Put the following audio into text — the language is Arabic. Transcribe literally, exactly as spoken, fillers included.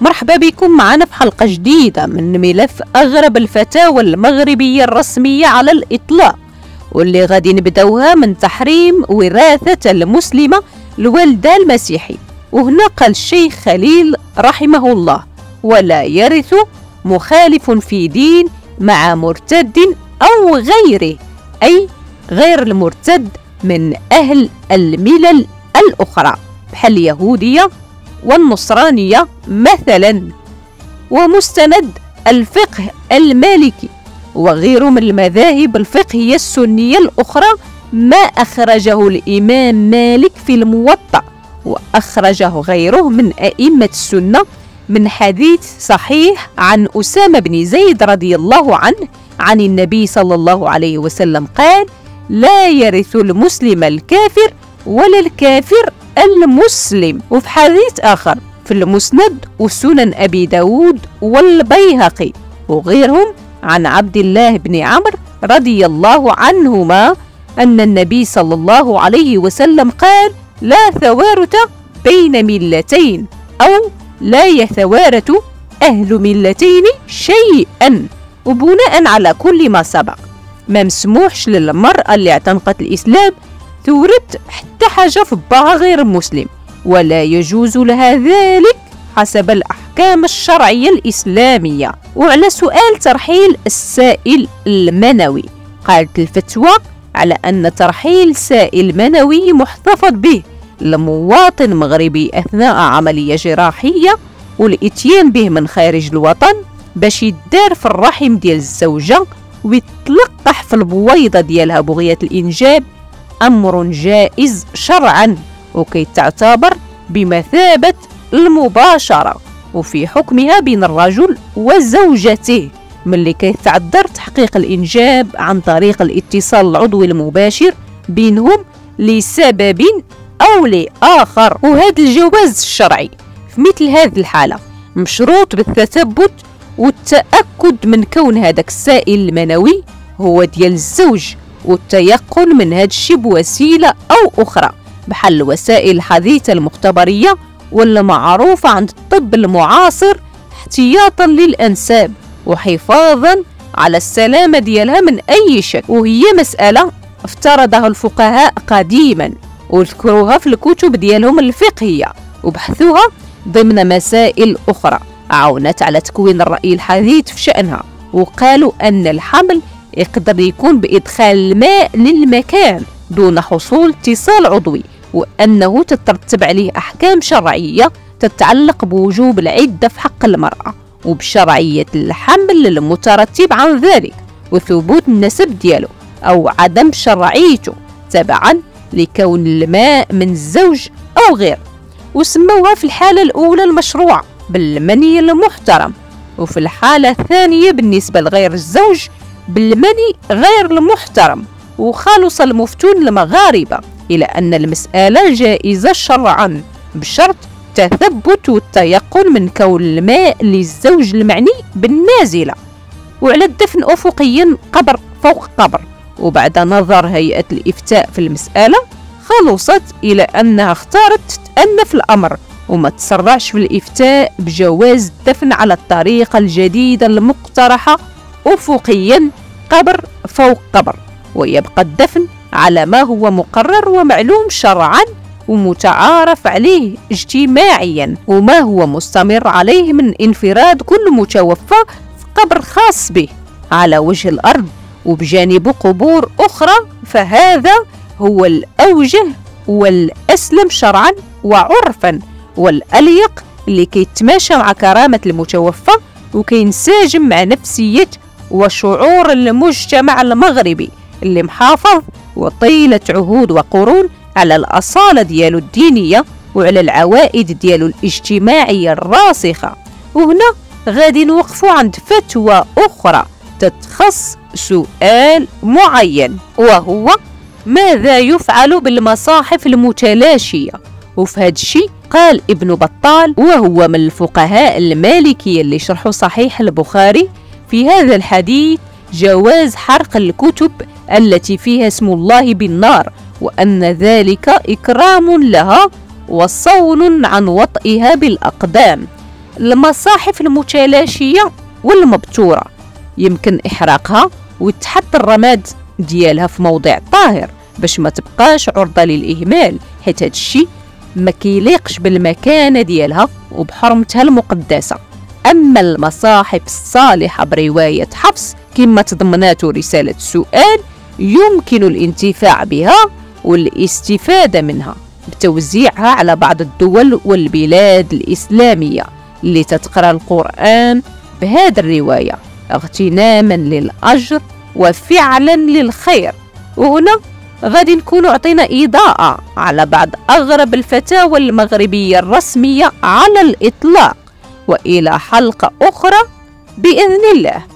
مرحبا بكم معنا في حلقة جديدة من ملف أغرب الفتاوى المغربية الرسمية على الإطلاق، واللي غادي نبداوها من تحريم وراثة المسلمة لوالدها المسيحي. وهنا قال الشيخ خليل رحمه الله: ولا يرث مخالف في دين مع مرتد أو غيره، أي غير المرتد من أهل الملل الأخرى بحال اليهودية والنصرانية مثلا. ومستند الفقه المالكي وغيره من المذاهب الفقهية السنية الأخرى ما أخرجه الإمام مالك في الموطأ، وأخرجه غيره من أئمة السنة من حديث صحيح عن أسامة بن زيد رضي الله عنه عن النبي صلى الله عليه وسلم قال: لا يرث المسلم الكافر ولا الكافر المسلم. وفي حديث آخر في المسند وسنن أبي داود والبيهقي وغيرهم عن عبد الله بن عمرو رضي الله عنهما أن النبي صلى الله عليه وسلم قال: لا ثوارث بين ملتين، أو لا يتوارث أهل ملتين شيئا. وبناء على كل ما سبق ما مسموحش للمرأة اللي اعتنقت الإسلام تورث حتى حاجة في باها غير مسلم، ولا يجوز لها ذلك حسب الأحكام الشرعية الإسلامية. وعلى سؤال ترحيل السائل المنوي، قالت الفتوى على أن ترحيل سائل منوي محتفظ به لمواطن مغربي أثناء عملية جراحية والإتيان به من خارج الوطن باش يدار في الرحم ديال الزوجة ويتلقح في البويضة ديالها بغية الإنجاب أمر جائز شرعا، وكي تعتبر بمثابة المباشرة وفي حكمها بين الرجل وزوجته، ملي كيتعذر تحقيق الإنجاب عن طريق الاتصال العضوي المباشر بينهم لسبب أو لآخر. وهذا الجواز الشرعي في مثل هذه الحالة مشروط بالتثبت والتأكد من كون هذاك السائل المنوي هو ديال الزوج، والتيقن من هذا الشيء بوسيلة أو أخرى بحال الوسائل الحديثة المختبرية واللي معروفة عند الطب المعاصر احتياطا للأنساب وحفاظا على السلامة ديالها من أي شك. وهي مسألة افترضها الفقهاء قديما وذكروها في الكتب ديالهم الفقهية وبحثوها ضمن مسائل أخرى عاونت على تكوين الرأي الحديث في شأنها، وقالوا أن الحمل يقدر يكون بإدخال الماء للمكان دون حصول اتصال عضوي، وأنه تترتب عليه أحكام شرعية تتعلق بوجوب العدة في حق المرأة وبشرعية الحمل المترتب عن ذلك وثبوت النسب دياله أو عدم شرعيته تبعا لكون الماء من الزوج أو غير. وسموها في الحالة الأولى المشروع بالمني المحترم، وفي الحالة الثانية بالنسبة لغير الزوج بالمني غير المحترم. وخالص المفتون المغاربة إلى أن المسألة جائزة شرعا بشرط تثبت والتيقن من كون الماء للزوج المعني بالنازلة. وعلى الدفن أفقيا قبر فوق قبر، وبعد نظر هيئة الإفتاء في المسألة خلصت إلى أنها اختارت تتأنى في الأمر وما تسرعش في الإفتاء بجواز الدفن على الطريقة الجديدة المقترحة أفقيا قبر فوق قبر، ويبقى الدفن على ما هو مقرر ومعلوم شرعا ومتعارف عليه اجتماعيا وما هو مستمر عليه من انفراد كل متوفى في قبر خاص به على وجه الأرض وبجانب قبور أخرى. فهذا هو الأوجه والأسلم شرعا وعرفا والأليق اللي كيتماشى مع كرامة المتوفى وكينسجم مع نفسية وشعور المجتمع المغربي اللي محافظ وطيلة عهود وقرون على الأصالة ديالو الدينية وعلى العوائد ديالو الاجتماعية الراسخة. وهنا غادي نوقفوا عند فتوى أخرى تتخص سؤال معين، وهو ماذا يفعل بالمصاحف المتلاشية. وفي هذا الشيء قال ابن بطال وهو من الفقهاء المالكية اللي شرحوا صحيح البخاري في هذا الحديث جواز حرق الكتب التي فيها اسم الله بالنار، وأن ذلك إكرام لها وصون عن وطئها بالأقدام. المصاحف المتلاشية والمبتورة يمكن إحراقها ويتحط الرماد ديالها في موضع طاهر باش ما تبقاش عرضة للإهمال، حيث هذا الشيء ما كيليقش بالمكانة ديالها وبحرمتها المقدسة. أما المصاحف الصالحة برواية حفص كما تضمناته رسالة السؤال يمكن الانتفاع بها والاستفادة منها بتوزيعها على بعض الدول والبلاد الإسلامية اللي تتقرأ القرآن بهذه الرواية اغتناما للأجر وفعلا للخير. وهنا غادي نكون عطينا إضاءة على بعض أغرب الفتاوى المغربية الرسمية على الإطلاق، وإلى حلقة أخرى بإذن الله.